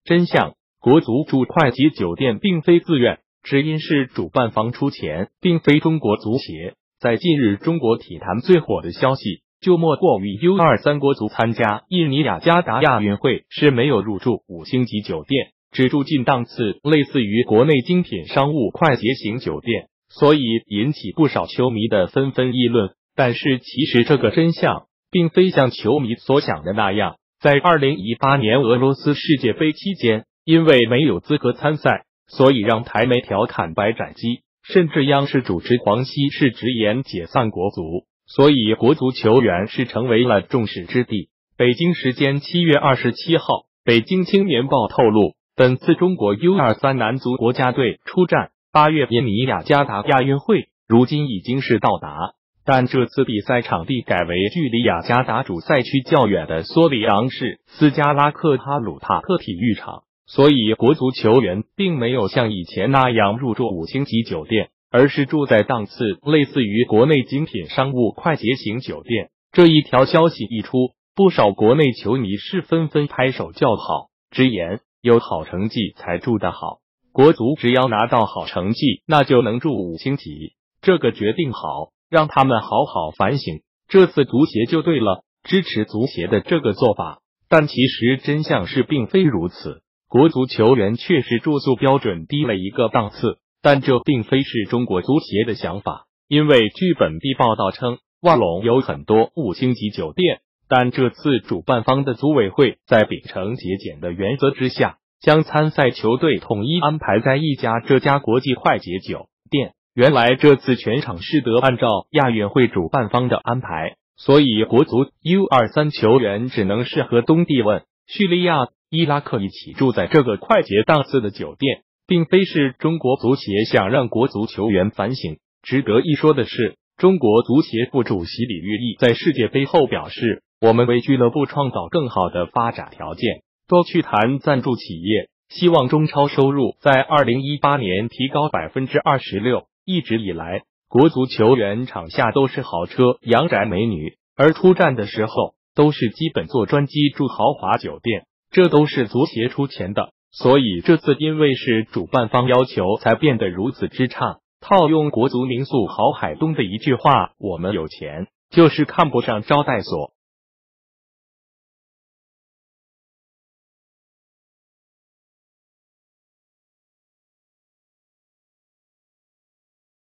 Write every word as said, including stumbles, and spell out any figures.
真相：国足住快捷酒店并非自愿，只因是主办方出钱，并非中国足协。在近日中国体坛最火的消息，就莫过于 U 二十三 国足参加印尼雅加达亚运会是没有入住五星级酒店，只住近档次类似于国内精品商务快捷型酒店，所以引起不少球迷的纷纷议论。但是其实这个真相并非像球迷所想的那样。在二零一八年俄罗斯世界杯期间，因为没有资格参赛，所以让台媒调侃白斩鸡，甚至央视主持黄西是直言解散国足，所以国足球员是成为了众矢之的。北京时间七月二十七号，北京青年报透露，本次中国 U 二十三 男足国家队出战八月印尼雅加达亚运会，如今已经是到达。但这次比赛场地改为距离雅加达主赛区较远的索里昂市斯加拉克哈鲁帕克体育场，所以国足球员并没有像以前那样入住五星级酒店，而是住在档次类似于国内精品商务快捷型酒店。这一条消息一出，不少国内球迷是纷纷拍手叫好，直言有好成绩才住得好，国足只要拿到好成绩，那就能住五星级。这个决定好，让他们好好反省，这次足协就对了，支持足协的这个做法。但其实真相是并非如此，国足球员确实住宿标准低了一个档次，但这并非是中国足协的想法，因为据本地报道称，万隆有很多五星级酒店，但这次主办方的组委会在秉承节俭的原则之下，将参赛球队统一安排在一家这家国际快捷酒店。原来这次全场是得按照亚运会主办方的安排，所以国足 U 二十三 球员只能是和东帝汶、叙利亚、伊拉克一起住在这个快捷档次的酒店，并非是中国足协想让国足球员反省。值得一说的是，中国足协副主席李玉毅在世界杯后表示，我们为俱乐部创造更好的发展条件，多去谈赞助企业，希望中超收入在二零一八年提高 百分之二十六。一直以来，国足球员场下都是豪车、洋宅、美女，而出战的时候都是基本坐专机住豪华酒店，这都是足协出钱的。所以这次因为是主办方要求才变得如此之差。套用国足名宿郝海东的一句话，我们有钱就是看不上招待所。